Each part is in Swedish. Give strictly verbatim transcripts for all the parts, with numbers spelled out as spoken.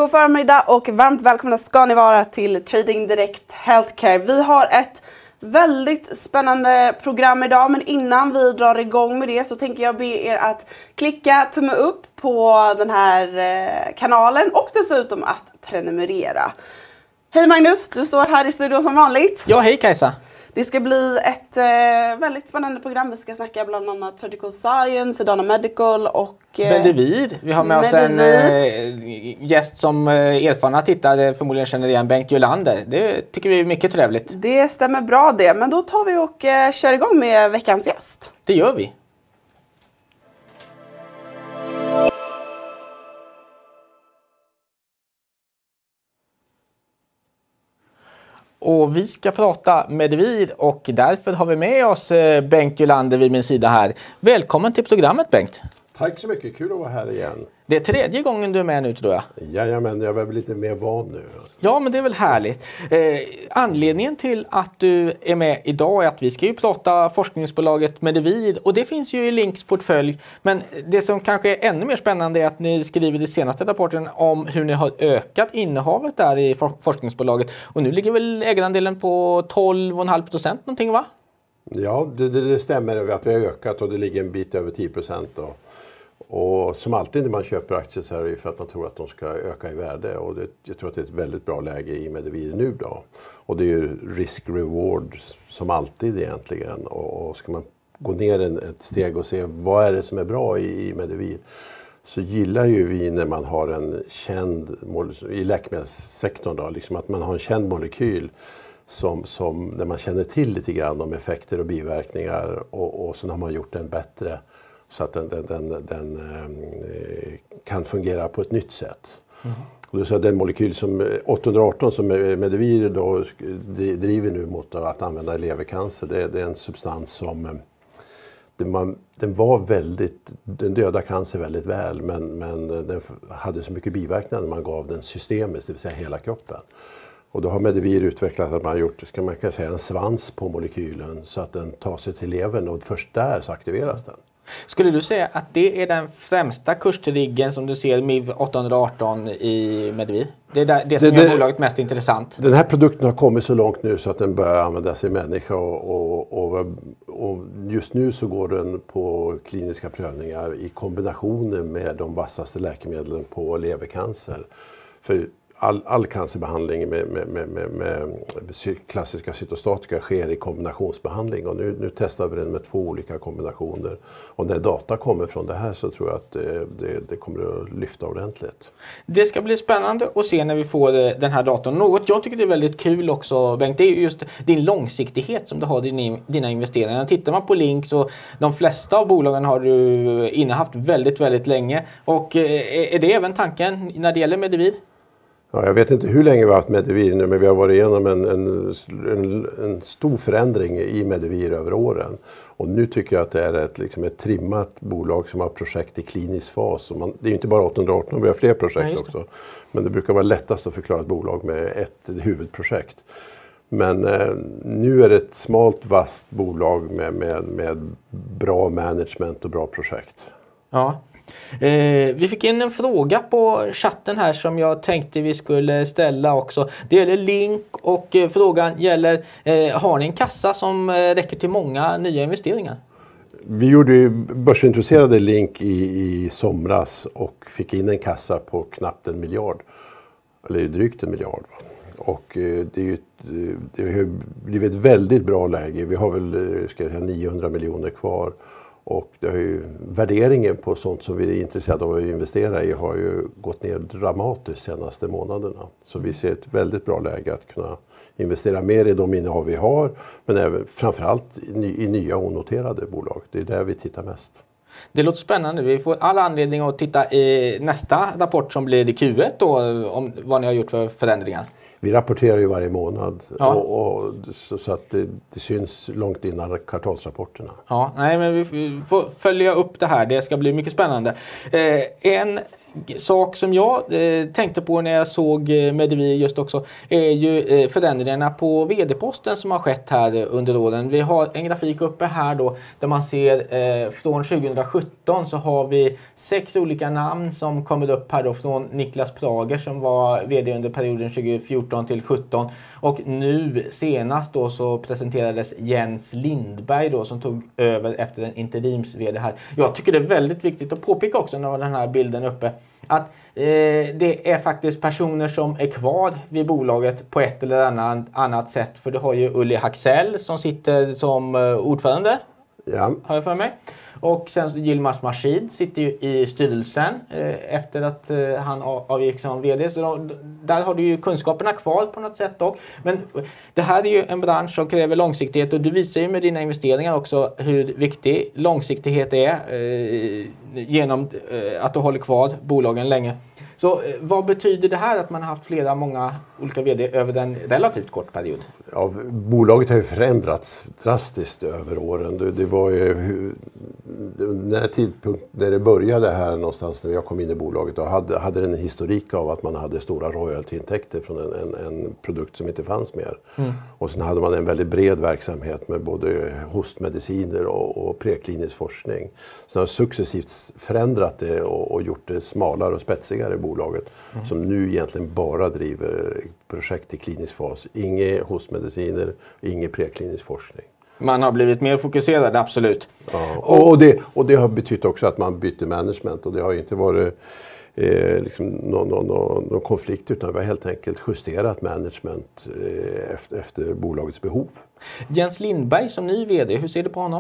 God förmiddag och varmt välkomna ska ni vara till Trading Direct Healthcare. Vi har ett väldigt spännande program idag, men innan vi drar igång med det så tänker jag be er att klicka tumme upp på den här kanalen och dessutom att prenumerera. Hej Magnus, du står här i studion som vanligt. Ja, hej Kajsa. Det ska bli ett eh, väldigt spännande program. Vi ska snacka bland annat Surgical Science, Sedana Medical och... Eh, Medivir. Vi har med oss en eh, gäst som eh, erfarna tittare förmodligen känner igen, Bengt Jolander. Det tycker vi är mycket trevligt. Det stämmer bra det, men då tar vi och eh, kör igång med veckans gäst. Det gör vi. Och vi ska prata Medivir och därför har vi med oss Bengt Jolander vid min sida här. Välkommen till programmet Bengt. Tack så mycket, kul att vara här igen. Det är tredje gången du är med nu tror jag. Jajamän, jag är lite mer van nu. Ja, men det är väl härligt. Eh, anledningen till att du är med idag är att vi ska ju prata forskningsbolaget Medivir och det finns ju i Links portfölj. Men det som kanske är ännu mer spännande är att ni skriver i senaste rapporten om hur ni har ökat innehavet där i for forskningsbolaget. Och nu ligger väl ägarandelen på tolv komma fem procent någonting va? Ja, det, det, det stämmer att vi har ökat och det ligger en bit över tio procent. Och, och som alltid när man köper aktier så är det ju för att man tror att de ska öka i värde. Och det, jag tror att det är ett väldigt bra läge i Medivir nu då. Och det är ju risk-reward som alltid egentligen. Och, och ska man gå ner en, ett steg och se vad är det som är bra i, i Medivir. Så gillar ju vi när man har en känd, i läkemedelssektorn då, liksom att man har en känd molekyl. Som, som, där man känner till lite grann om effekter och biverkningar och, och så har man gjort den bättre så att den, den, den, den eh, kan fungera på ett nytt sätt. Mm. Och det är så den molekyl som åttahundraarton som Medivir då driver nu mot att använda i levercancer, det, det är en substans som den, man, den var väldigt, den döda cancer väldigt väl men, men den hade så mycket biverkningar när man gav den systemiskt, det vill säga hela kroppen. Och då har Medivir utvecklat att man har gjort, ska man kan säga, en svans på molekylen så att den tar sig till levern och först där så aktiveras den. Skulle du säga att det är den främsta kurstriggen som du ser med åttahundraarton i Medivir? Det är det, det som det, gör bolaget mest intressant. Den här produkten har kommit så långt nu så att den börjar användas i människa och, och, och, och just nu så går den på kliniska prövningar i kombination med de vassaste läkemedlen på levercancer. För All, all cancerbehandling med, med, med, med, med klassiska cytostatika sker i kombinationsbehandling och nu, nu testar vi den med två olika kombinationer. Och när data kommer från det här så tror jag att det, det, det kommer att lyfta ordentligt. Det ska bli spännande att se när vi får den här datorn. Något jag tycker det är väldigt kul också Bengt, det är just din långsiktighet som du har i dina investeringar. Tittar man på Link så de flesta av bolagen har du innehaft väldigt, väldigt länge. Och är det även tanken när det gäller Medivir? Ja, jag vet inte hur länge vi har haft Medivir nu, men vi har varit igenom en, en, en, en stor förändring i Medivir över åren. Och nu tycker jag att det är ett, liksom ett trimmat bolag som har projekt i klinisk fas. Och man, det är inte bara åttahundraarton, vi har fler projekt ja, också. Men det brukar vara lättast att förklara ett bolag med ett huvudprojekt. Men eh, nu är det ett smalt, vasst bolag med, med, med bra management och bra projekt. Ja. Eh, vi fick in en fråga på chatten här som jag tänkte vi skulle ställa också. Det gäller Link och eh, frågan gäller, eh, har ni en kassa som eh, räcker till många nya investeringar? Vi gjorde ju börsintroducerade Link i, i somras och fick in en kassa på knappt en miljard. Eller drygt en miljard. Va? Och eh, det, är ju, det har blivit ett väldigt bra läge. Vi har väl ska jag säga, niohundra miljoner kvar. Och det har ju, värderingen på sånt som vi är intresserade av att investera i har ju gått ner dramatiskt de senaste månaderna. Så vi ser ett väldigt bra läge att kunna investera mer i de innehav vi har. Men även framförallt i, i nya onoterade bolag. Det är där vi tittar mest. Det låter spännande. Vi får alla anledning att titta i nästa rapport som blir i Q ett då, om vad ni har gjort för förändringar. Vi rapporterar ju varje månad ja. och, och, så, så att det, det syns långt innan kvartalsrapporterna. Ja, nej, men vi får följa upp det här. Det ska bli mycket spännande. Eh, en sak som jag eh, tänkte på när jag såg eh, Medivir just också är ju eh, förändringarna på vd-posten som har skett här under åren. Vi har en grafik uppe här då där man ser eh, från tjugohundrasjutton så har vi sex olika namn som kommer upp här då från Niklas Prager som var vd under perioden tjugofjorton till sjutton och nu senast då så presenterades Jens Lindberg då som tog över efter en interims-vd här. Jag tycker det är väldigt viktigt att påpeka också när den här bilden är uppe att eh, det är faktiskt personer som är kvar vid bolaget på ett eller annat, annat sätt. För du har ju Ulli Haxell som sitter som eh, ordförande, ja. har jag för mig. Och sen Yilmaz Mahshid sitter ju i styrelsen eh, efter att eh, han avgick som vd. Så då, där har du ju kunskaperna kvar på något sätt då. Men det här är ju en bransch som kräver långsiktighet och du visar ju med dina investeringar också hur viktig långsiktighet är eh, genom eh, att du håller kvar bolagen länge. Så eh, vad betyder det här att man har haft flera, många olika vd över en relativt kort period? Ja, bolaget har ju förändrats drastiskt över åren. Det, det var ju när tidpunkt när det började här någonstans när jag kom in i bolaget och hade, hade en historik av att man hade stora royaltyintäkter från en, en, en produkt som inte fanns mer. Mm. Och sen hade man en väldigt bred verksamhet med både hostmediciner och, och preklinisk forskning. Så har successivt förändrat det och, och gjort det smalare och spetsigare i bolaget mm. som nu egentligen bara driver projekt i klinisk fas. Inga hostmediciner, ingen preklinisk forskning. Man har blivit mer fokuserad, absolut. Ja, och, och, det, och det har betytt också att man byter management och det har ju inte varit eh, liksom någon, någon, någon konflikt utan vi har helt enkelt justerat management eh, efter, efter bolagets behov. Jens Lindberg som ny vd, hur ser du på honom?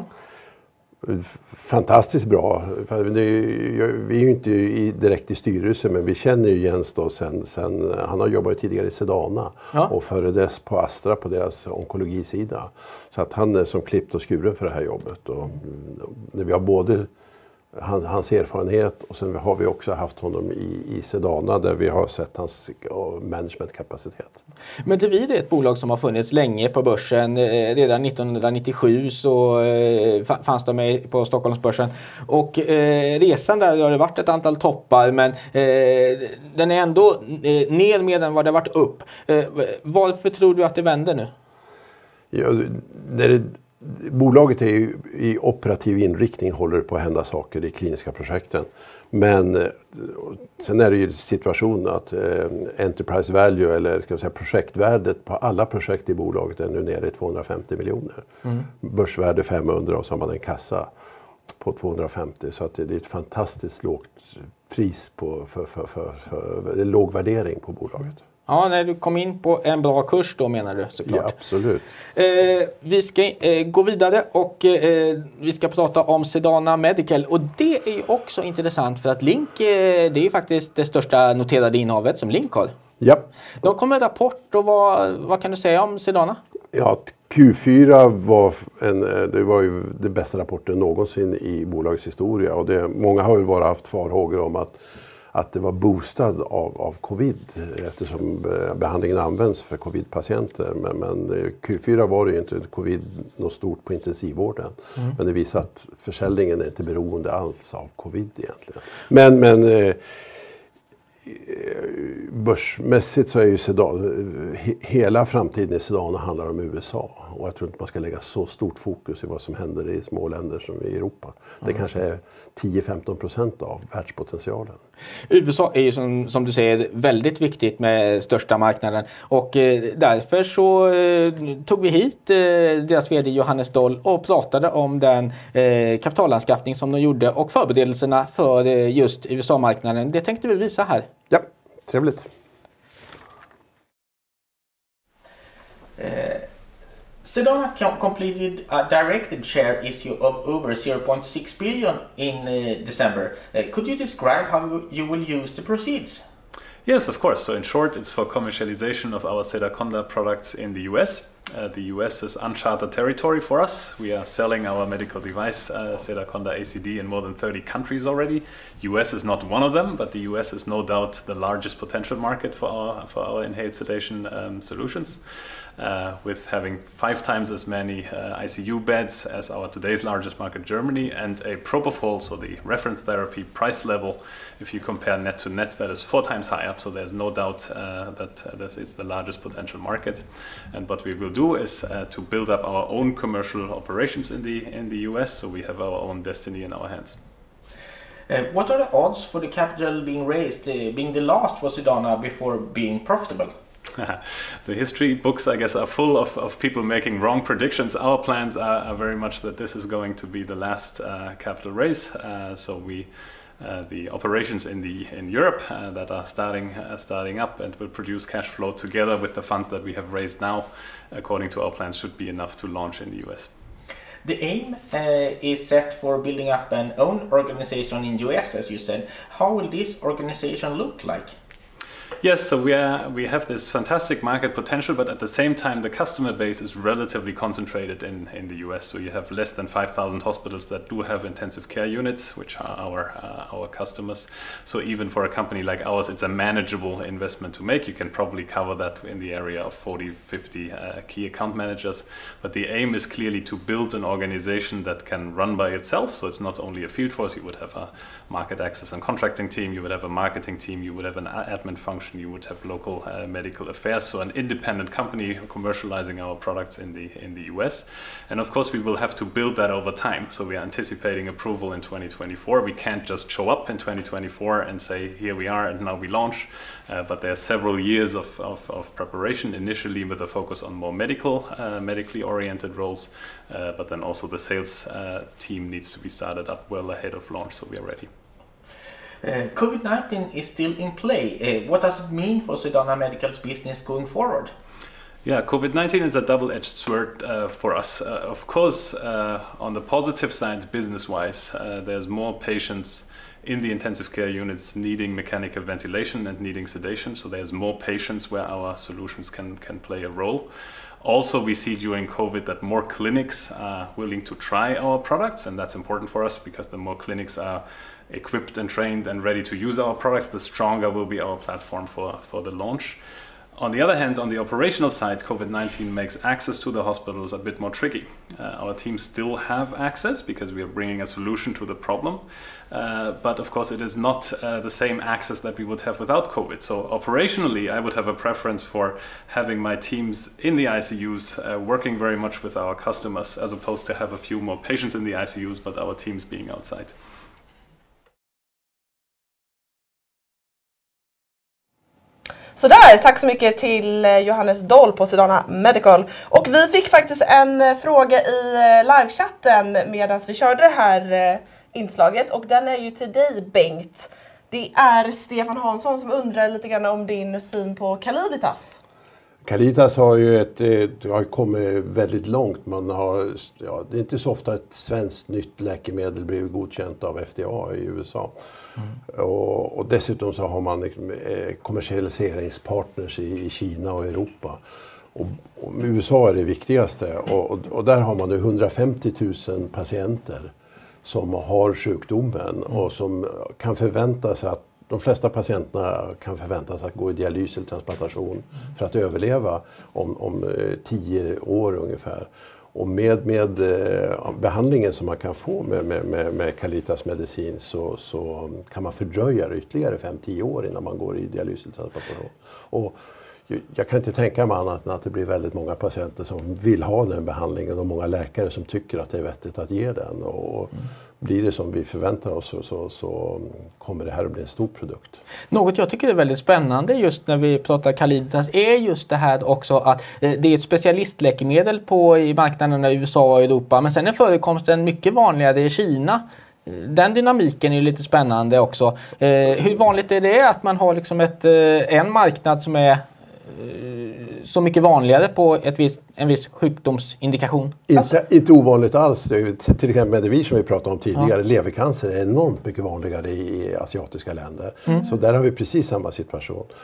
Fantastiskt bra. Vi är ju inte i, direkt i styrelsen men vi känner ju Jens då sen, sen han har jobbat tidigare i Sedana ja. och före dess på Astra på deras onkologisida. Så att han är som klippt och skuren för det här jobbet. Och när vi har både hans erfarenhet och sen har vi också haft honom i, i Sedana där vi har sett hans managementkapacitet. Men Medivir är ett bolag som har funnits länge på börsen. Redan nittonhundranittiosju så fanns de med på Stockholmsbörsen. Och eh, resan där har det varit ett antal toppar men eh, den är ändå eh, ner mer än vad det varit upp. Eh, varför tror du att det vänder nu? Ja, när det bolaget är ju i operativ inriktning håller på att hända saker i kliniska projekten. Men sen är det ju situation att eh, enterprise value eller ska jag säga, projektvärdet på alla projekt i bolaget är nu nere i tvåhundrafemtio miljoner. Mm. Börsvärde femhundra och så har man en kassa på tvåhundrafemtio så att det är ett fantastiskt lågt pris på, för, för, för, för, för en låg värdering på bolaget. Ja, när du kom in på en bra kurs då menar du såklart. Ja, absolut. Eh, vi ska eh, gå vidare och eh, vi ska prata om Sedana Medical och det är ju också intressant för att Link, eh, det är ju faktiskt det största noterade innehavet som Link har. Ja. Då kommer en rapport och vad, vad kan du säga om Sedana? Ja, Q fyra var, en, det var ju den bästa rapporten någonsin i bolagets historia och det, många har ju bara haft farhågor om att att det var boostad av, av covid eftersom behandlingen används för covid-patienter. Men, men Q fyra var det ju inte covid något stort på intensivvården. Mm. Men det visar att försäljningen är inte beroende alls av covid egentligen. Men, men eh, börsmässigt så är ju Sedana, hela framtiden i Sedana handlar om U S A. Och jag tror inte man ska lägga så stort fokus i vad som händer i små länder som i Europa. Det mm. kanske är tio till femton procent av världspotentialen. U S A är ju som, som du säger väldigt viktigt med största marknaden. Och eh, därför så eh, tog vi hit eh, deras vd Johannes Doll och pratade om den eh, kapitalanskaffning som de gjorde och förberedelserna för eh, just U S A-marknaden. Det tänkte vi visa här. Ja, trevligt. Eh. Sedana completed a directed share issue of over zero point six billion in uh, December. Uh, could you describe how you will use the proceeds? Yes, of course. So in short, it's for commercialization of our Sedaconda products in the U S. Uh, the U S is uncharted territory for us. We are selling our medical device, uh, Sedaconda A C D, in more than thirty countries already. U S is not one of them, but the U S is no doubt the largest potential market for our, for our inhaled sedation um, solutions. Uh, with having five times as many uh, I C U beds as our today's largest market, Germany, and a propofol, so the reference therapy price level, if you compare net to net, that is four times higher. So there's no doubt uh, that uh, this is the largest potential market. And what we will do is uh, to build up our own commercial operations in the in the U S, so we have our own destiny in our hands. Uh, what are the odds for the capital being raised, uh, being the last for Sedana before being profitable? The history books, I guess, are full of, of people making wrong predictions. Our plans are, are very much that this is going to be the last uh, capital raise. Uh, so we, uh, the operations in the in Europe uh, that are starting uh, starting up and will produce cash flow together with the funds that we have raised now, according to our plans, should be enough to launch in the U S. The aim uh, is set for building up an own organization in U S, as you said. How will this organization look like? Yes, so we are we have this fantastic market potential, but at the same time the customer base is relatively concentrated in, in the U S. So you have less than five thousand hospitals that do have intensive care units, which are our uh, our customers. So even for a company like ours, it's a manageable investment to make. You can probably cover that in the area of forty, fifty uh, key account managers. But the aim is clearly to build an organization that can run by itself. So it's not only a field force. You would have a market access and contracting team. You would have a marketing team. You would have an admin function. You would have local uh, medical affairs, so an independent company commercializing our products in the in the U S. And of course we will have to build that over time. So we are anticipating approval in twenty twenty-four. We can't just show up in twenty twenty-four and say here we are and now we launch. Uh, but there are several years of, of, of preparation, initially with a focus on more medical, uh, medically oriented roles, uh, but then also the sales uh, team needs to be started up well ahead of launch, so we are ready. Uh, COVID nineteen is still in play. Uh, what does it mean for Sedana Medical's business going forward? Yeah, COVID nineteen is a double-edged sword uh, for us. Uh, of course, uh, on the positive side, business-wise, uh, there's more patients in the intensive care units needing mechanical ventilation and needing sedation. So there's more patients where our solutions can, can play a role. Also, we see during COVID that more clinics are willing to try our products, and that's important for us because the more clinics are equipped and trained and ready to use our products, the stronger will be our platform for, for the launch. On the other hand, on the operational side, COVID nineteen makes access to the hospitals a bit more tricky. Uh, our teams still have access because we are bringing a solution to the problem. Uh, but of course, it is not uh, the same access that we would have without COVID. So operationally, I would have a preference for having my teams in the I C Us uh, working very much with our customers, as opposed to have a few more patients in the I C Us, but our teams being outside. Så där, tack så mycket till Johannes Doll på Sedana Medical. Och vi fick faktiskt en fråga i livechatten medan vi körde det här inslaget. Och den är ju till dig, Bengt. Det är Stefan Hansson som undrar lite grann om din syn på Calliditas. Calliditas har ju ett, har kommit väldigt långt. Man har, ja, det är inte så ofta ett svenskt nytt läkemedel blir godkänt av F D A i U S A. Mm. Och, och dessutom så har man liksom, eh, kommersialiseringspartners i, i Kina och Europa. Och, och U S A är det viktigaste. Och, och, och där har man nu hundrafemtio tusen patienter som har sjukdomen mm. och som kan förvänta sig att de flesta patienterna kan förväntas att gå i dialys eller transplantation mm. för att överleva om, om eh, tio år ungefär. Och med, med eh, behandlingen som man kan få med, med, med, med Calliditas medicin så, så kan man fördröja det ytterligare fem till tio år innan man går i dialys eller transplantation. Och jag kan inte tänka mig annat än att det blir väldigt många patienter som vill ha den behandlingen och många läkare som tycker att det är vettigt att ge den. Och mm. blir det som vi förväntar oss så, så, så kommer det här att bli en stor produkt. Något jag tycker är väldigt spännande just när vi pratar Calliditas är just det här också att eh, det är ett specialistläkemedel på i marknaderna i U S A och Europa, men sen är förekomsten mycket vanligare i Kina. Den dynamiken är ju lite spännande också. Eh, hur vanligt är det att man har liksom ett, eh, en marknad som är så mycket vanligare på ett vis, en viss sjukdomsindikation? Inte, alltså. inte ovanligt alls. Till exempel Medivir som vi pratade om tidigare, ja. Levercancer är enormt mycket vanligare i asiatiska länder. Mm. Så där har vi precis samma situation.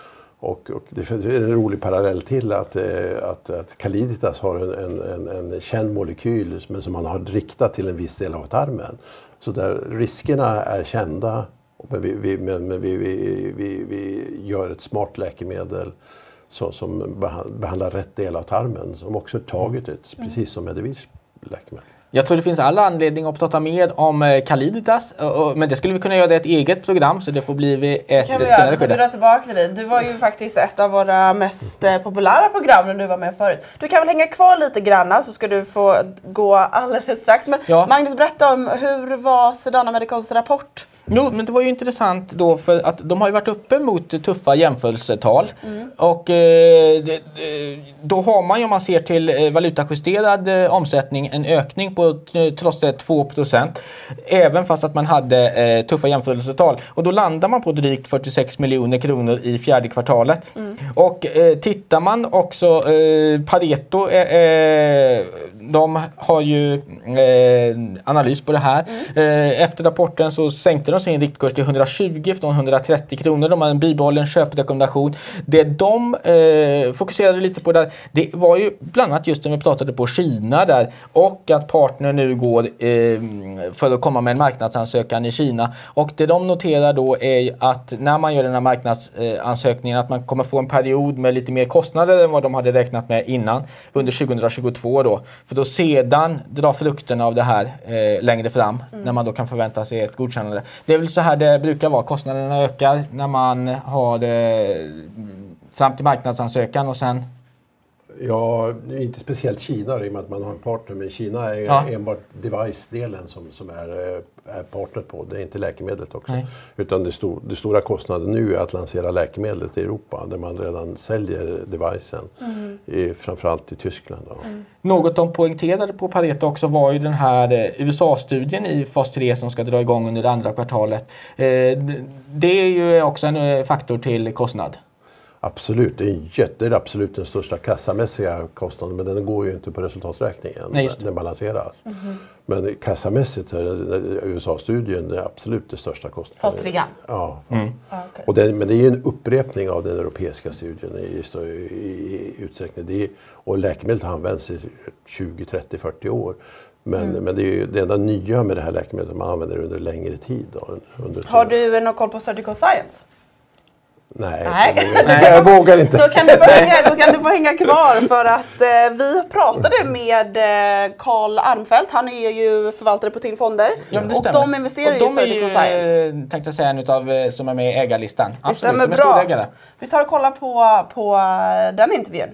Och, och det är en rolig parallell till att, att, att Caliditas har en, en, en känd molekyl men som man har riktat till en viss del av tarmen. Så där riskerna är kända, men vi, vi, men, men vi, vi, vi, vi gör ett smart läkemedel så, som behandlar rätt del av tarmen, som också är targeted, mm. precis som Medivir läkemedel. Jag tror det finns alla anledning att prata mer om Caliditas, men det skulle vi kunna göra ett eget program, så det får bli ett kan vi senare skede. Kan vi tillbaka till dig? Du var ju faktiskt ett av våra mest populära program när du var med förut. Du kan väl hänga kvar lite grann så ska du få gå alldeles strax. Men ja. Magnus, berätta om hur var Sedana Medicals rapport? Jo, men det var ju intressant då, för att de har ju varit uppe mot tuffa jämförelsetal. Mm. Och eh, det, då har man ju, om man ser till valutajusterad eh, omsättning, en ökning på eh, trots det två procent. Även fast att man hade eh, tuffa jämförelsetal. Och då landar man på drygt fyrtiosex miljoner kronor i fjärde kvartalet. Mm. Och eh, tittar man också, eh, Pareto, eh, eh, de har ju eh, analys på det här. Mm. Eh, efter rapporten så sänkte de sin riktkurs till hundratjugo från hundratrettio kronor. De har en bibehållen köprekommendation. Det de eh, fokuserade lite på där, det var ju bland annat just när vi pratade på Kina där, och att partner nu går eh, för att komma med en marknadsansökan i Kina. Och det de noterar då är att när man gör den här marknadsansökningen att man kommer få en period med lite mer kostnader än vad de hade räknat med innan under tjugohundratjugotvå då. För då sedan dra frukterna av det här eh, längre fram mm. när man då kan förvänta sig ett godkännande. Det är väl så här det brukar vara. Kostnaderna ökar när man har det fram till marknadsansökan och sen... Ja, inte speciellt Kina i och med att man har en partner, men Kina är ja. enbart device-delen som, som är, är partner på. Det är inte läkemedlet också. Nej. Utan det, stor, det stora kostnaden nu är att lansera läkemedlet i Europa där man redan säljer devicen, mm. i, framförallt i Tyskland. Mm. Något de poängterade på Pareto också var ju den här eh, U S A-studien i fas tre som ska dra igång under det andra kvartalet. Eh, det är ju också en eh, faktor till kostnad. Absolut, det är, jätte, det är absolut den största kassamässiga kostnaden, men den går ju inte på resultaträkningen. Nej, den balanseras. Mm-hmm. Men kassamässigt är U S A-studien det är absolut det största kostnaden. Fas tre? Ja. Mm. Ah, okay. Och det, men det är ju en upprepning av den europeiska studien i, i, i utsträckning. Det är, och läkemedel har använts i tjugo, trettio, fyrtio år. Men, mm. men det är ju det enda nya med det här läkemedlet man använder under längre tid. Då, under har du någon koll på Surgical Science? Nej, Nej. Jag, jag vågar inte. Då kan, du få hänga, då kan du få hänga kvar för att eh, vi pratade med Carl eh, Arnfelt. Han är ju förvaltare på TIN Fonder. Ja, och de investerar och de i Surgical Science. De tänkte jag säga en av som är med i ägarlistan. Det Absolut, stämmer bra. Vi tar och kollar på, på den intervjun.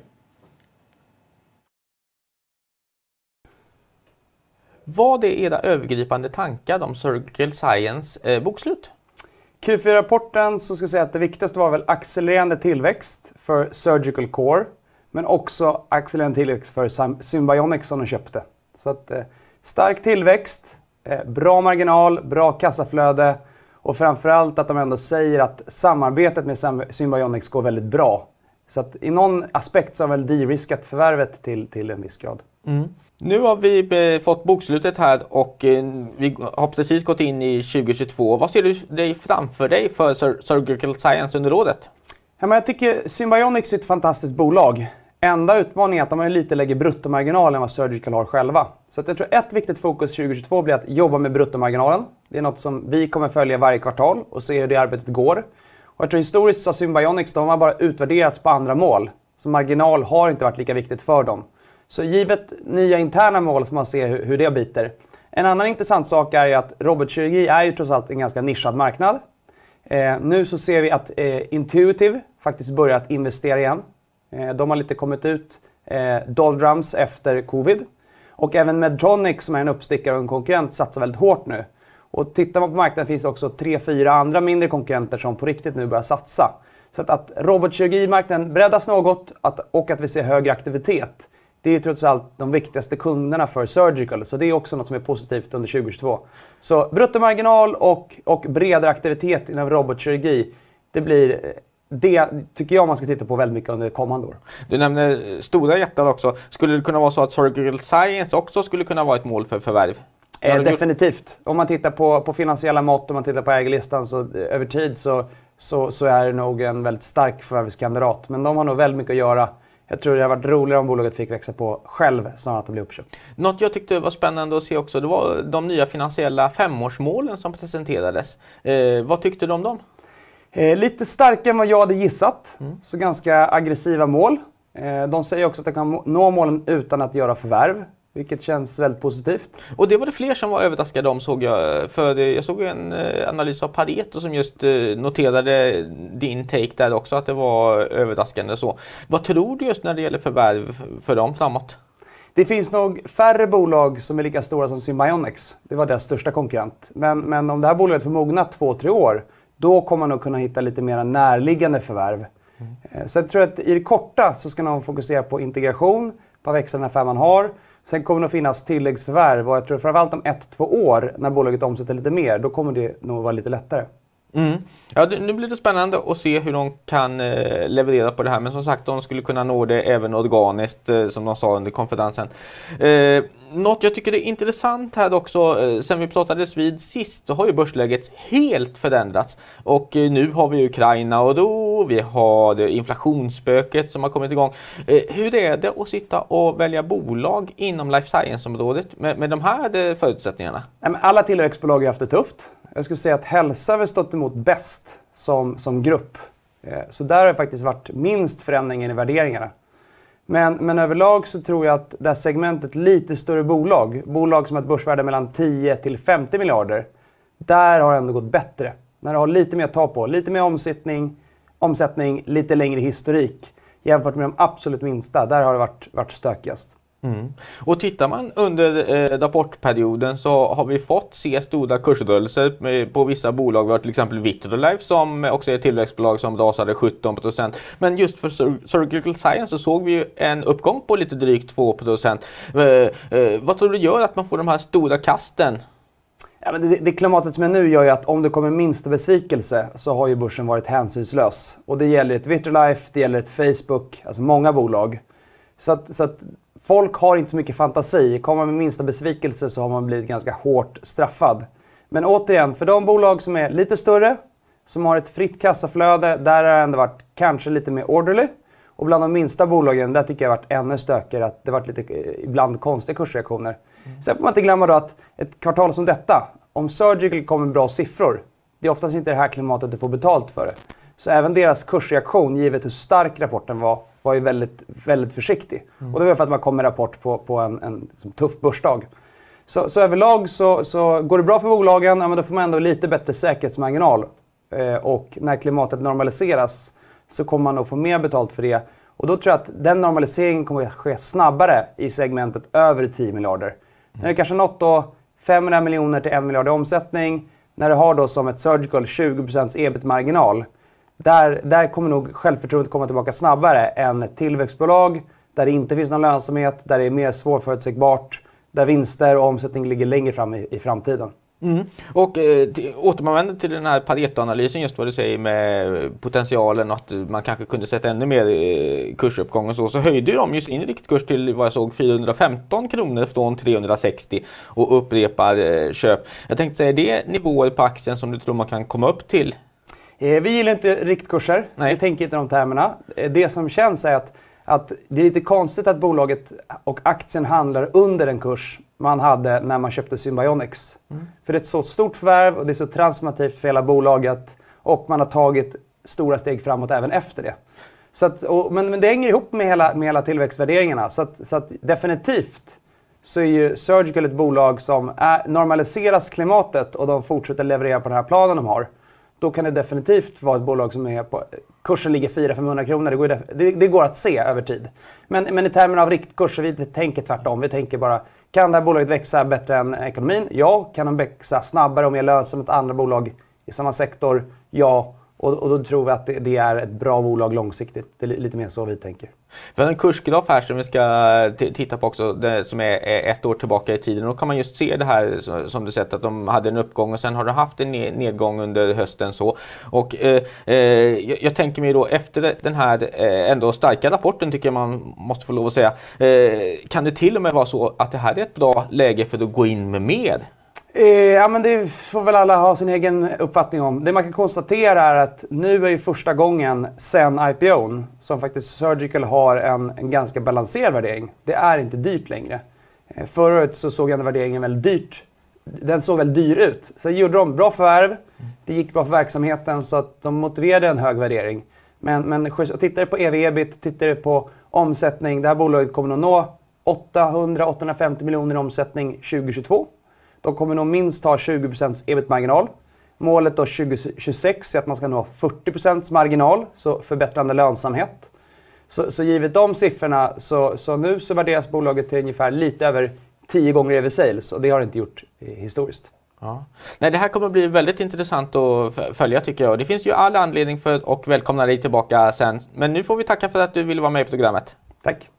Vad är era övergripande tankar om Surgical Science eh, bokslut? Q fyra-rapporten så ska jag säga att det viktigaste var väl accelererande tillväxt för Surgical Core, men också accelererande tillväxt för Symbionics som de köpte. Så att eh, stark tillväxt, eh, bra marginal, bra kassaflöde och framförallt att de ändå säger att samarbetet med Symbionics går väldigt bra. Så att i någon aspekt så har väl de-riskat förvärvet till, till en viss grad. Mm. Nu har vi fått bokslutet här och vi har precis gått in i tjugo tjugotvå. Vad ser du dig framför dig för Surgical Science under året? Ja, men jag tycker Symbionics är ett fantastiskt bolag. Enda utmaningen är att de har lite lägre bruttomarginal än vad Surgical har själva. Så att jag tror ett viktigt fokus tjugo tjugotvå blir att jobba med bruttomarginalen. Det är något som vi kommer följa varje kvartal och se hur det arbetet går. Och jag tror historiskt så har Symbionics, de har bara utvärderats på andra mål. Så marginal har inte varit lika viktigt för dem. Så givet nya interna mål får man se hur, hur det biter. En annan intressant sak är ju att robotkirurgi är ju trots allt en ganska nischad marknad. Eh, nu så ser vi att eh, Intuitive faktiskt börjat investera igen. Eh, de har lite kommit ut eh, doldrums efter covid. Och även Medtronic som är en uppstickare och en konkurrent satsar väldigt hårt nu. Och tittar man på marknaden finns det också tre, fyra andra mindre konkurrenter som på riktigt nu börjar satsa. Så att, att robotkirurgimarknaden breddas något att, och att vi ser högre aktivitet. Det är trots allt de viktigaste kunderna för Surgical. Så det är också något som är positivt under tjugo tjugotvå. Så bruttomarginal och, och bredare aktivitet inom robotkirurgi. Det blir det tycker jag man ska titta på väldigt mycket under kommande år. Du nämner stora jättar också. Skulle det kunna vara så att Surgical Science också skulle kunna vara ett mål för förvärv? Eh, definitivt. Om man tittar på, på finansiella mått, om man tittar på ägarlistan så över tid så så, så är det nog en väldigt stark förvärvskandidat. Men de har nog väldigt mycket att göra. Jag tror det har varit roligare om bolaget fick växa på själv snarare än att det blev uppköpt. Något jag tyckte var spännande att se också, det var de nya finansiella femårsmålen som presenterades. Eh, vad tyckte du om dem? Eh, lite starkare än vad jag hade gissat. Mm. Så ganska aggressiva mål. Eh, de säger också att de kan nå målen utan att göra förvärv. Vilket känns väldigt positivt. Och det var det fler som var överraskade om, såg jag. För jag såg en analys av Pareto som just noterade din take där också, att det var överraskande så. Vad tror du just när det gäller förvärv för dem framåt? Det finns nog färre bolag som är lika stora som Symbionics. Det var deras största konkurrent. Men, men om det här bolaget får mogna två, tre år, då kommer man nog kunna hitta lite mer närliggande förvärv. Mm. Så jag tror att i det korta så ska man fokusera på integration, på växa den affär man har. Sen kommer det att finnas tilläggsförvärv och jag tror framförallt om ett, två år när bolaget omsätter lite mer, då kommer det nog vara lite lättare. Mm. Ja, det, nu blir det spännande att se hur de kan eh, leverera på det här. Men som sagt, de skulle kunna nå det även organiskt, eh, som de sa under konferensen. Eh, något jag tycker är intressant här också, eh, sen vi pratades vid sist, så har ju börsläget helt förändrats. Och eh, nu har vi Ukraina och då vi har det inflationsspöket som har kommit igång. Eh, hur är det att sitta och välja bolag inom life science-området med, med de här eh, förutsättningarna? Nej, men alla tillväxtbolag har haft det tufft. Jag skulle säga att hälsa har stått emot bäst som, som grupp. Så där har det faktiskt varit minst förändringen i värderingarna. Men, men överlag så tror jag att det här segmentet lite större bolag, bolag som har ett börsvärde mellan tio till femtio miljarder, där har det ändå gått bättre. När det har lite mer att ta på, lite mer omsättning, omsättning lite längre historik jämfört med de absolut minsta, där har det varit, varit stökigast. Mm. Och tittar man under eh, rapportperioden så har vi fått se stora kursrörelser med, på vissa bolag. Vi har till exempel Vitrolife som också är ett tillväxtbolag som rasade sjutton procent. Men just för Sur- Surgical Science så såg vi ju en uppgång på lite drygt två procent. Eh, eh, vad tror du gör att man får de här stora kasten? Ja, men det, det klimatet som är nu gör ju att om det kommer minsta besvikelse så har ju börsen varit hänsynslös. Och det gäller ett Vitrolife, det gäller ett Facebook, alltså många bolag. Så att, så att folk har inte så mycket fantasi. Kommer man med minsta besvikelse så har man blivit ganska hårt straffad. Men återigen, för de bolag som är lite större, som har ett fritt kassaflöde, där har det ändå varit kanske lite mer orderly. Och bland de minsta bolagen, där tycker jag har varit ännu stökigare, att det har varit lite ibland konstiga kursreaktioner. Mm. Sen får man inte glömma då att ett kvartal som detta, om Surgical kommer bra siffror, det är oftast inte det här klimatet du får betalt för det. Så även deras kursreaktion, givet hur stark rapporten var, var ju väldigt, väldigt försiktig. Mm. Och det var för att man kom med rapport på, på en, en som tuff börsdag. Så, så överlag så, så går det bra för bolagen, ja, men då får man ändå lite bättre säkerhetsmarginal. Eh, och när klimatet normaliseras så kommer man nog få mer betalt för det. Och då tror jag att den normaliseringen kommer att ske snabbare i segmentet över tio miljarder. Mm. När det kanske nått då femhundra miljoner till en miljard i omsättning, när du har då som ett Surgical tjugo procent ebit-marginal, Där, där kommer nog självförtroendet komma tillbaka snabbare än ett tillväxtbolag där det inte finns någon lönsamhet, där det är mer svårförutsägbart, där vinster och omsättning ligger längre fram i, i framtiden. Mm. Och eh, återvänder till den här Pareto-analysen, just vad du säger med potentialen och att man kanske kunde sätta ännu mer eh, kursuppgång och så, så höjde de ju sin riktkurs till vad jag såg fyrahundrafemton kronor från trehundrasextio och upprepar eh, köp. Jag tänkte säga, är det nivåer på aktien som du tror man kan komma upp till? Vi gillar inte riktkurser, så vi tänker inte i de termerna. Det som känns är att, att det är lite konstigt att bolaget och aktien handlar under den kurs man hade när man köpte Symbionics. Mm. För det är ett så stort förvärv och det är så transformativt för hela bolaget och man har tagit stora steg framåt även efter det. Så att, och, men, men det hänger ihop med hela, med hela tillväxtvärderingarna. Så att, så att definitivt så är ju Surgical ett bolag som är, normaliseras klimatet och de fortsätter leverera på den här planen de har. Då kan det definitivt vara ett bolag som är på, kursen ligger fyra till femhundra kronor. Det går, det, det går att se över tid. Men, men i termerna av riktkurser, vi tänker tvärtom. Vi tänker bara, kan det här bolaget växa bättre än ekonomin? Ja. Kan de växa snabbare och mer lönsamt än andra bolag i samma sektor? Ja. Och, och då tror vi att det, det är ett bra bolag långsiktigt. Det är lite mer så vi tänker. Vi har en kursgraf här som vi ska t- titta på också, det, som är, är ett år tillbaka i tiden. Då kan man just se det här som du sett, att de hade en uppgång och sen har de haft en nedgång under hösten. Så. Och, eh, eh, jag, jag tänker mig då efter den här eh, ändå starka rapporten, tycker jag man måste få lov att säga, eh, kan det till och med vara så att det här är ett bra läge för att gå in med mer? Eh, ja, men det får väl alla ha sin egen uppfattning om. Det man kan konstatera är att nu är ju första gången sen I P O:n som faktiskt Surgical har en, en ganska balanserad värdering. Det är inte dyrt längre. Eh, förra året så såg jag den värderingen väldigt dyrt. Den såg väldigt dyr ut. Sen gjorde de bra förvärv. Det gick bra för verksamheten så att de motiverade en hög värdering. Men, men tittar du på E V-ebit, tittar du på omsättning. Det här bolaget kommer att nå åttahundra till åttahundrafemtio miljoner i omsättning tjugo tjugotvå. De kommer nog minst ha tjugo procent ebit-marginal. Målet då tjugo tjugosex är att man ska nå fyrtio procent marginal, så förbättrande lönsamhet. Så, så givet de siffrorna så, så nu så värderas bolaget till ungefär lite över tio gånger E V-sales och det har det inte gjort eh, historiskt. Ja. Nej, det här kommer att bli väldigt intressant att följa tycker jag. Det finns ju all anledning för och välkomna dig tillbaka sen. Men nu får vi tacka för att du ville vara med i programmet. Tack.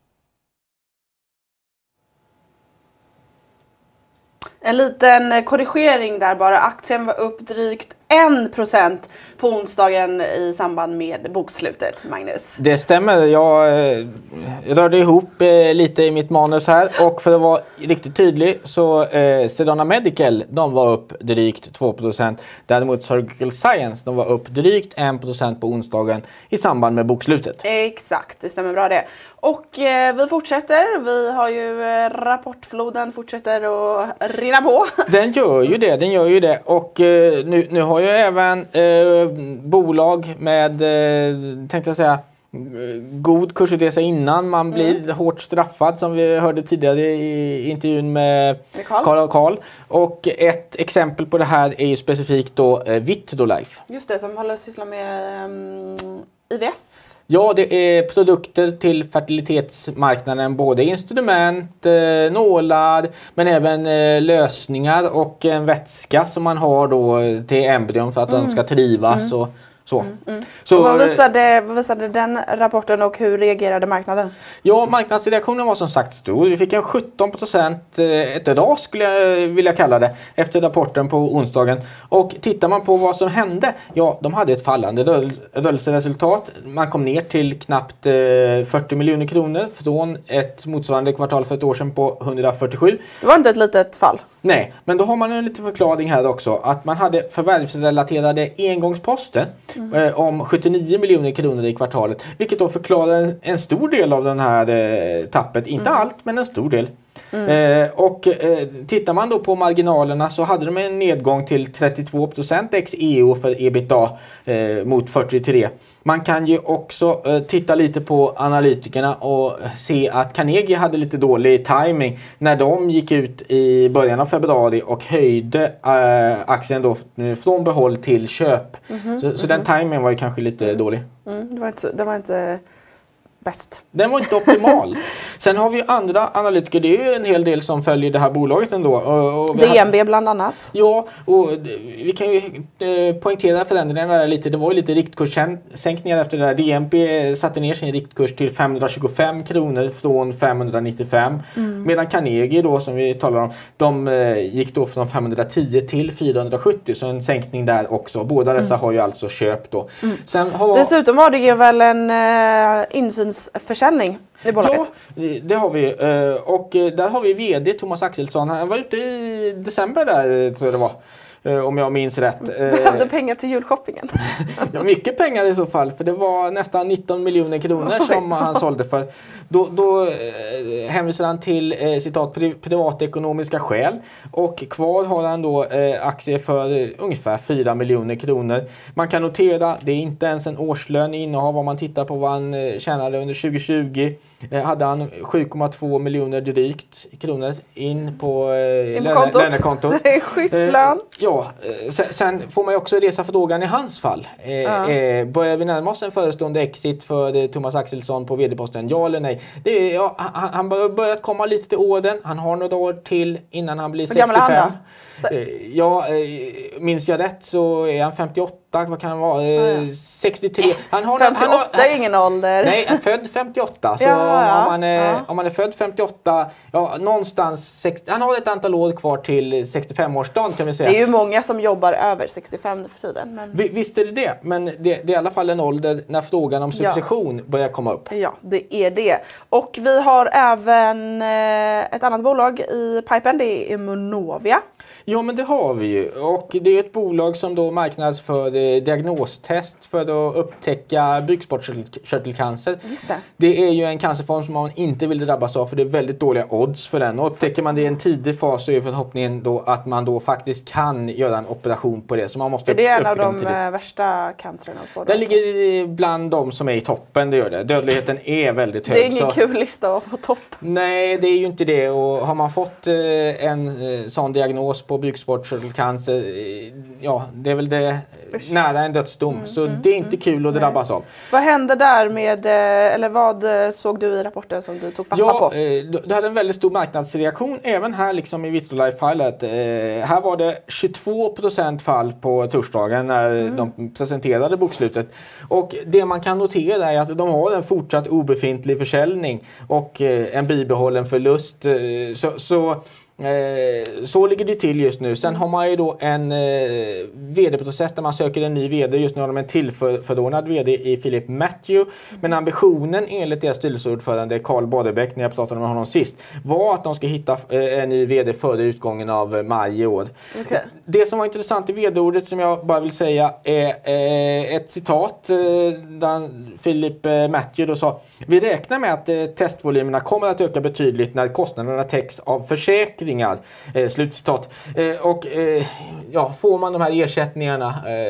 En liten korrigering där bara. Aktien var upp drygt en procent på onsdagen i samband med bokslutet, Magnus. Det stämmer. Jag eh, rörde ihop eh, lite i mitt manus här och för att vara riktigt tydlig så eh, Sedona Medical, de var upp drygt två procent. Däremot Surgical Science, de var upp drygt en procent på onsdagen i samband med bokslutet. Exakt, det stämmer bra det. Och eh, vi fortsätter. Vi har ju eh, rapportfloden fortsätter att rinna på. Den gör ju det, den gör ju det. Och eh, nu, nu har ju även eh, bolag med, eh, tänkte jag säga, god kursresa innan man blir mm. hårt straffad som vi hörde tidigare i intervjun med Carl och Carl. Och ett exempel på det här är ju specifikt då eh, Vitrolife. Just det, som håller syssla med um, I V F. Ja, det är produkter till fertilitetsmarknaden, både instrument, eh, nålar, men även eh, lösningar och en vätska som man har då till embryon för att mm. de ska trivas mm. och så. Mm, mm. Så och vad, visade, vad visade den rapporten och hur reagerade marknaden? Ja, marknadsreaktionen var som sagt stor. Vi fick en sjutton procent, ett ras skulle jag vilja kalla det, efter rapporten på onsdagen. Och tittar man på vad som hände, ja, de hade ett fallande rörelseresultat. Man kom ner till knappt fyrtio miljoner kronor från ett motsvarande kvartal för ett år sedan på hundrafyrtiosju. Det var inte ett litet fall. Nej, men då har man en liten förklaring här också. Att man hade förvärvsrelaterade engångsposter mm. eh, om sjuttionio miljoner kronor i kvartalet. Vilket då förklarar en, en stor del av den här eh, tappet. Inte mm. allt, men en stor del. Mm. Eh, och eh, tittar man då på marginalerna så hade de en nedgång till trettiotvå procent ex E O för ebitda eh, mot fyrtiotre. Man kan ju också eh, titta lite på analytikerna och se att Carnegie hade lite dålig timing när de gick ut i början av februari och höjde eh, aktien då från behåll till köp. Mm-hmm, så, så mm-hmm. den timingen var ju kanske lite mm. dålig. Mm, det var inte, det var inte bäst. Den var inte optimal. Sen har vi andra analytiker, det är ju en hel del som följer det här bolaget ändå. Och, och D N B hade, bland annat. Ja, och vi kan ju eh, poängtera förändringarna där lite. Det var ju lite riktkurssänkningar efter det där. D N B satte ner sin riktkurs till femhundratjugofem kronor från femhundranittiofem. Mm. Medan Carnegie då, som vi talar om, de eh, gick då från femhundratio till fyrahundrasjuttio. Så en sänkning där också. Båda dessa mm. har ju alltså köpt då. Mm. Sen har... Dessutom var det ju väl en eh, insyn försäljning i bolaget. Ja, det har vi. Och där har vi vd Thomas Axelsson. Han var ute i december där, tror jag det var. Om jag minns rätt. Behövde pengar till julshoppingen. Ja, mycket pengar i så fall. För det var nästan nitton miljoner kronor Oj. som han sålde för. Då, då eh, hänvisar han till eh, citat pri privatekonomiska skäl. Och kvar har han då eh, aktier för eh, ungefär fyra miljoner kronor. Man kan notera, det är inte ens en årslön i innehav. Om man tittar på vad han eh, tjänade under tjugo tjugo. Eh, hade han sju komma två miljoner drygt kronor in på, eh, in på löne, lönekontot. Det är schysst lön. Eh, ja, sen, sen får man ju också resa frågan i hans fall. Eh, ja. eh, börjar vi närma oss en förestående exit för eh, Thomas Axelsson på vd-posten? Ja eller nej? Det är, ja, han, han bör börjat komma lite till åren. Han har några år till innan han blir sextiofem. Gamla han eh, ja, eh, minns jag rätt så är han femtioåtta femtioåtta, vad kan han vara? Ja, ja. sextiotre. Han har, femtioåtta han har, är ingen ålder. Nej, född femtioåtta. Så Ja, ja, om, man är, ja. om man är född femtioåtta, ja, någonstans, sex, han har ett antal år kvar till sextiofemårsdagen kan vi säga. Det är ju många som jobbar över sextiofem nu för tiden. Men... Vi, visst är det det, men det, det är i alla fall en ålder när frågan om succession ja. börjar komma upp. Ja, det är det. Och vi har även eh, ett annat bolag i pipen, det är Immunovia. Ja, men det har vi ju. Och det är ett bolag som då marknadsför eh, diagnostest för att upptäcka bukspottkörtelcancer. Just det. Det är ju en cancerform som man inte vill drabbas av för det är väldigt dåliga odds för den. Och upptäcker man det i en tidig fas så är förhoppningen då att man då faktiskt kan göra en operation på det. Så man måste är det en av de tidigt. värsta cancerna att få? Den ligger bland de som är i toppen, det gör det. Dödligheten är väldigt hög. Det är ingen så... kul lista att vara på topp. Nej, det är ju inte det. Och har man fått eh, en eh, sån diagnos på bukspottkörtelcancer, eh, ja, det är väl det Usch. nära en dödsdom. Mm, så mm, det är inte kul mm, att drabbas nej. av. Vad hände där med, eller vad såg du i rapporten som du tog fasta ja, på? Eh, du hade en väldigt stor marknadsreaktion även här liksom i Vitrolife-fallet. Eh, här var det tjugotvå procent fall på torsdagen när mm. de presenterade bokslutet. Och det man kan notera är att de har en fortsatt obefintlig försäljning och eh, en bibehållen förlust. Eh, så, så Eh, så ligger det till just nu. Sen har man ju då en eh, vd-process där man söker en ny vd. Just nu har de en tillförordnad vd i Philip Matthew. Men ambitionen enligt deras styrelseordförande Carl Bodebäck, när jag pratade med honom sist, var att de ska hitta eh, en ny vd före utgången av maj i år. Okay. Det som var intressant i vd-ordet som jag bara vill säga är eh, ett citat eh, där Philip eh, Matthew då sa: vi räknar med att eh, testvolymerna kommer att öka betydligt när kostnaderna täcks av försäkring. Eh, slutcitat. Eh, och eh, ja, får man de här ersättningarna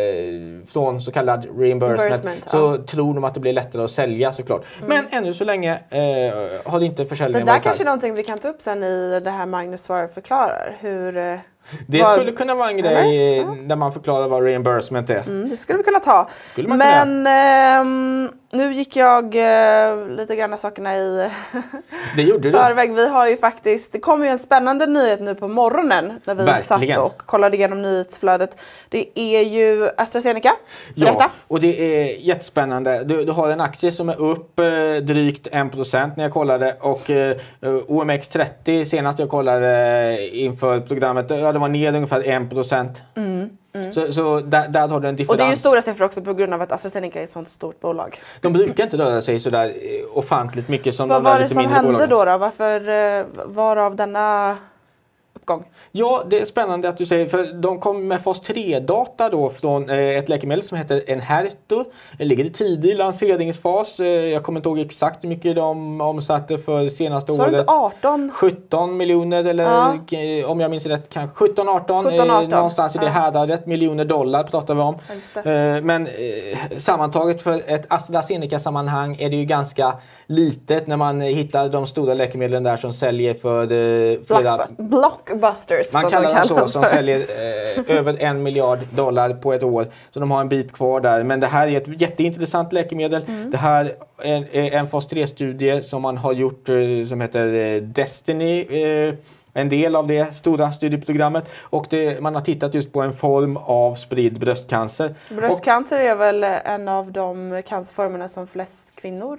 eh, från så kallad reimbursement, reimbursement så ja. tror de att det blir lättare att sälja såklart. Mm. Men ännu så länge eh, har det inte försäljningen varit. Det där varit kanske är någonting vi kan ta upp sen i det här Magnus svarar förklarar. Hur... Eh... Det var... skulle kunna vara en grej ja. där man förklarar vad reimbursement är. Mm, det skulle vi kunna ta. Skulle man Men kunna. Eh, nu gick jag eh, lite grann av sakerna i det gjorde du. förväg. Vi har ju faktiskt, det kom ju en spännande nyhet nu på morgonen när vi Verkligen. satt och kollade igenom nyhetsflödet. Det är ju AstraZeneca. Berätta. Ja, och det är jättespännande. Du, du har en aktie som är upp eh, drygt en procent när jag kollade och eh, O M X trettio senast jag kollade eh, inför programmet, ja, det var ner ungefär en procent. Mm. Mm. Så, så där, där har du en differens. Och det är ju stora siffror också på grund av att AstraZeneca är ett sånt stort bolag. De brukar inte röra sig sådär ofantligt mycket som vad de där var lite det som hände bolagen. då, då? Varför var av denna uppgång? Ja, det är spännande att du säger, för de kom med fas tre-data då från eh, ett läkemedel som heter Enhertu. Det ligger i tidig lanseringsfas. Eh, jag kommer inte ihåg exakt hur mycket de omsatte för senaste så året. Så inte arton? sjutton miljoner eller ja. om jag minns rätt kanske sjutton arton. Eh, någonstans i det ja. häradet. Miljoner dollar pratar vi om. Eh, men eh, sammantaget för ett AstraZeneca-sammanhang är det ju ganska litet när man hittar de stora läkemedlen där som säljer för eh, flera... Blockbusters. Man kallar dem så, som säljer eh, över en miljard dollar på ett år. Så de har en bit kvar där. Men det här är ett jätteintressant läkemedel. Mm. Det här är, är en fas tre-studie som man har gjort eh, som heter eh, Destiny. Eh, en del av det stora studieprogrammet. Och det, man har tittat just på en form av spridd bröstcancer. Bröstcancer och, är väl en av de cancerformerna som flest kvinnor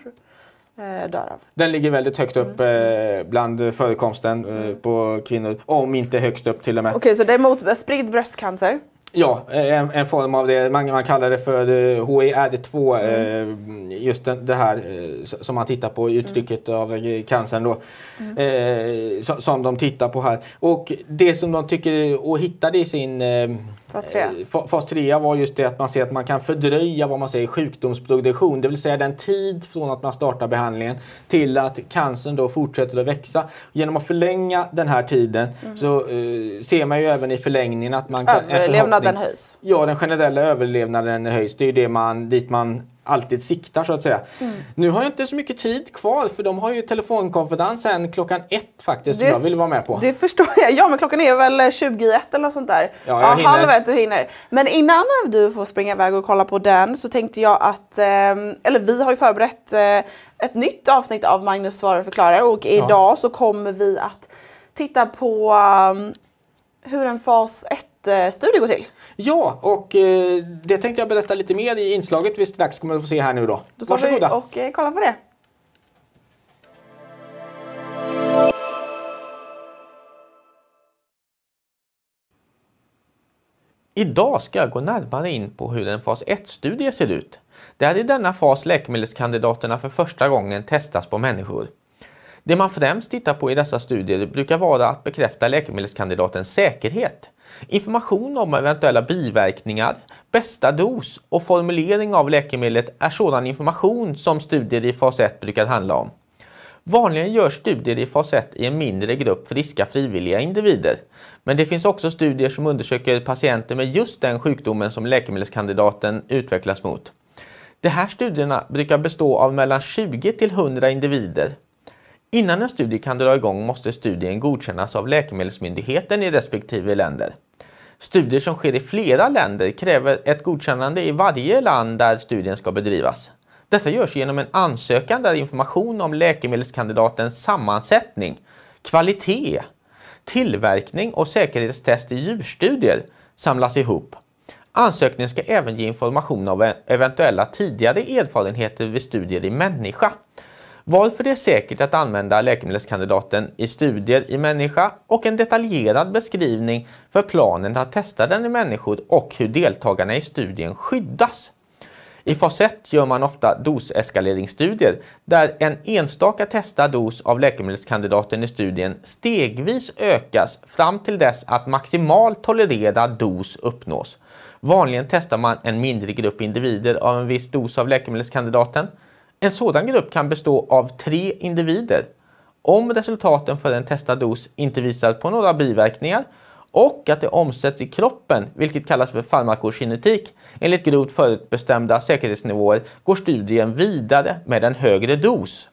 dör av. Den ligger väldigt högt upp mm. eh, bland förekomsten eh, mm. på kvinnor. Om inte högst upp till och med. Okej, okay, så det är mot spridd bröstcancer? Ja, en, en form av det. Man, man kallar det för eh, H E R två. Mm. Eh, just det, det här eh, som man tittar på, uttrycket mm. av eh, cancern då. Mm. Eh, som, som de tittar på här. Och det som de tycker och hittade i sin eh, fas tre. Eh, fas tre var just det att man ser att man kan fördröja vad man säger sjukdomsprogression. Det vill säga den tid från att man startar behandlingen till att cancern då fortsätter att växa. Genom att förlänga den här tiden mm. så eh, ser man ju även i förlängningen att man kan... Överlevnaden höjs. Ja, den generella överlevnaden höjs. Det är ju det man, dit man alltid siktar så att säga. Mm. Nu har jag inte så mycket tid kvar för de har ju telefonkonferens sen klockan ett faktiskt det, som jag vill vara med på. Det förstår jag. Ja, men klockan är väl tjugo i ett eller något sånt där. Ja, jag ja halv ett du hinner. Men innan du får springa iväg och kolla på den så tänkte jag att, eh, eller vi har ju förberett eh, ett nytt avsnitt av Magnus svarar och förklarar och idag ja. så kommer vi att titta på um, hur en fas ett studie går till? Ja, och eh, det tänkte jag berätta lite mer i inslaget vi strax kommer att få se här nu då. Då tar vi och eh, kollar på det. Idag ska jag gå närmare in på hur en fas ett-studie ser ut. Det är i denna fas läkemedelskandidaterna för första gången testas på människor. Det man främst tittar på i dessa studier brukar vara att bekräfta läkemedelskandidatens säkerhet. Information om eventuella biverkningar, bästa dos och formulering av läkemedlet är sådan information som studier i fas ett brukar handla om. Vanligen görs studier i fas ett i en mindre grupp friska frivilliga individer. Men det finns också studier som undersöker patienter med just den sjukdomen som läkemedelskandidaten utvecklas mot. De här studierna brukar bestå av mellan tjugo till hundra individer. Innan en studie kan dra igång måste studien godkännas av läkemedelsmyndigheten i respektive länder. Studier som sker i flera länder kräver ett godkännande i varje land där studien ska bedrivas. Detta görs genom en ansökan där information om läkemedelskandidatens sammansättning, kvalitet, tillverkning och säkerhetstest i djurstudier samlas ihop. Ansökningen ska även ge information om eventuella tidigare erfarenheter vid studier i människa. Varför det är säkert att använda läkemedelskandidaten i studier i människa och en detaljerad beskrivning för planen att testa den i människor och hur deltagarna i studien skyddas. I fas ett gör man ofta doseskaleringsstudier där en enstaka testad dos av läkemedelskandidaten i studien stegvis ökas fram till dess att maximal tolererad dos uppnås. Vanligen testar man en mindre grupp individer av en viss dos av läkemedelskandidaten. En sådan grupp kan bestå av tre individer. Om resultaten för en testad dos inte visar på några biverkningar och att det omsätts i kroppen, vilket kallas för farmakokinetik, enligt grovt förutbestämda säkerhetsnivåer går studien vidare med en högre dos.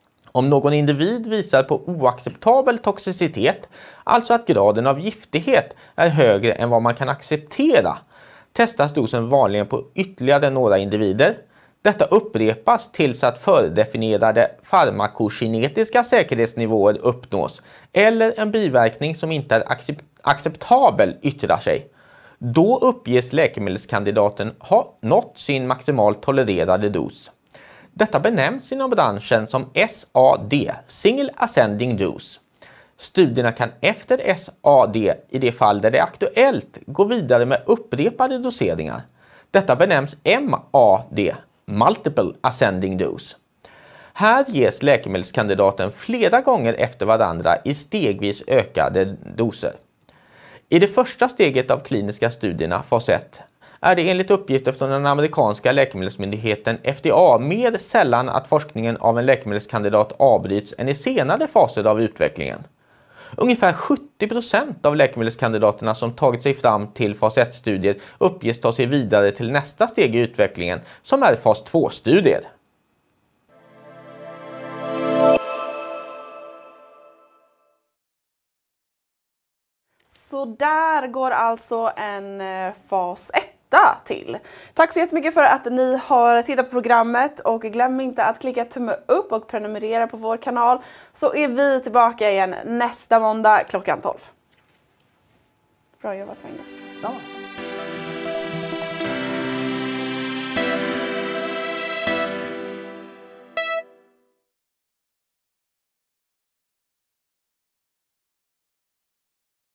Om någon individ visar på oacceptabel toxicitet, alltså att graden av giftighet är högre än vad man kan acceptera, testas dosen vanligen på ytterligare några individer. Detta upprepas tills att fördefinierade farmakokinetiska säkerhetsnivåer uppnås eller en biverkning som inte är acceptabel yttrar sig. Då uppges läkemedelskandidaten ha nått sin maximalt tolererade dos. Detta benämns inom branschen som S A D, Single Ascending Dose. Studierna kan efter S A D i det fall där det är aktuellt gå vidare med upprepade doseringar. Detta benämns M A D, Multiple Ascending Dose. Här ges läkemedelskandidaten flera gånger efter varandra i stegvis ökade doser. I det första steget av kliniska studierna, fas ett, är det enligt uppgifter från den amerikanska läkemedelsmyndigheten F D A mer sällan att forskningen av en läkemedelskandidat avbryts än i senare faser av utvecklingen. Ungefär sjuttio procent av läkemedelskandidaterna som tagit sig fram till fas ett-studier uppges ta sig vidare till nästa steg i utvecklingen, som är fas två-studier. Så där går alltså en fas ett till. Tack så jättemycket för att ni har tittat på programmet och glöm inte att klicka tumme upp och prenumerera på vår kanal så är vi tillbaka igen nästa måndag klockan tolv. Bra jobbat Magnus. Samma.